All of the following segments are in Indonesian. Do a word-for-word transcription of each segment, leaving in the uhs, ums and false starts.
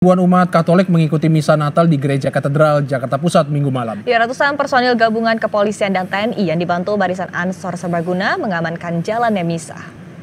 Ribuan umat Katolik mengikuti misa Natal di Gereja Katedral Jakarta Pusat Minggu malam. Ya, ratusan personil gabungan kepolisian dan T N I yang dibantu barisan Ansor Serbaguna mengamankan jalannya misa.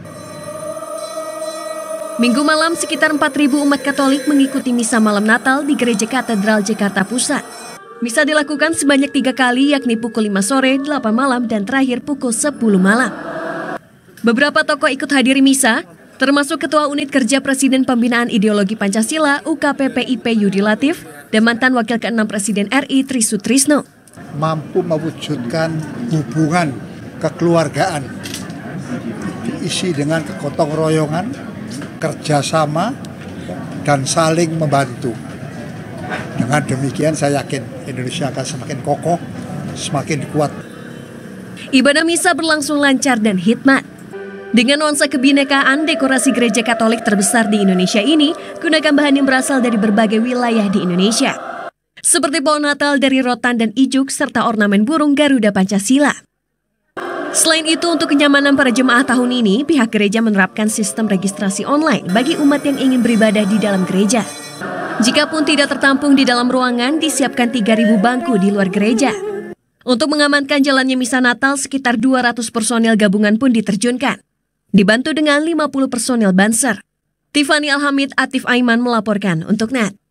Minggu malam sekitar empat ribu umat Katolik mengikuti misa malam Natal di Gereja Katedral Jakarta Pusat. Misa dilakukan sebanyak tiga kali, yakni pukul lima sore, delapan malam, dan terakhir pukul sepuluh malam. Beberapa tokoh ikut hadiri misa, termasuk Ketua Unit Kerja Presiden Pembinaan Ideologi Pancasila U K P P I P Yudi Latif dan mantan Wakil keenam Presiden R I Tri Sutrisno. Mampu mewujudkan hubungan kekeluargaan diisi dengan kegotong royongan, kerjasama, dan saling membantu. Dengan demikian saya yakin Indonesia akan semakin kokoh, semakin kuat. Ibadah misa berlangsung lancar dan hikmat. Dengan nuansa kebinekaan, dekorasi gereja Katolik terbesar di Indonesia ini gunakan bahan yang berasal dari berbagai wilayah di Indonesia. Seperti pohon Natal dari rotan dan ijuk serta ornamen burung Garuda Pancasila. Selain itu, untuk kenyamanan para jemaah tahun ini, pihak gereja menerapkan sistem registrasi online bagi umat yang ingin beribadah di dalam gereja. Jikapun tidak tertampung di dalam ruangan, disiapkan tiga ribu bangku di luar gereja. Untuk mengamankan jalannya misa Natal, sekitar dua ratus personel gabungan pun diterjunkan. Dibantu dengan lima puluh personel Banser. Tiffany Alhamid, Atif Aiman melaporkan untuk N E T.